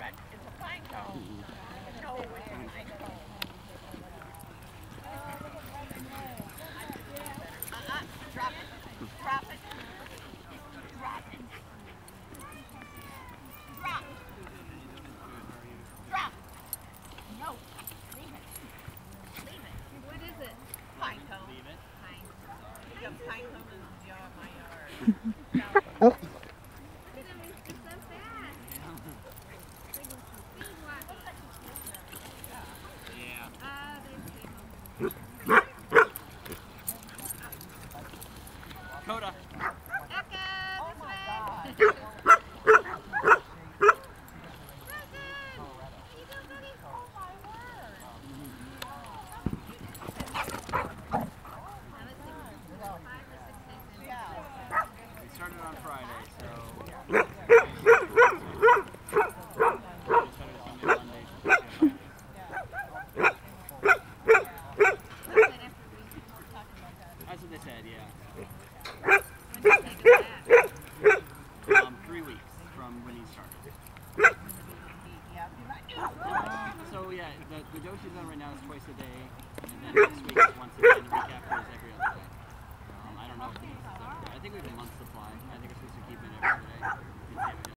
red. It's a pine cone. No, it's a pine cone. Drop it. Drop it. Drop it. Drop. Drop. No. Leave it. Leave it. What is it? Pine cone. Leave it. Pine. You got pine cone in the jar of my yard. Oh. Look at him, he's so fast. Speed walk. Yeah. Oh, there's people. Coda.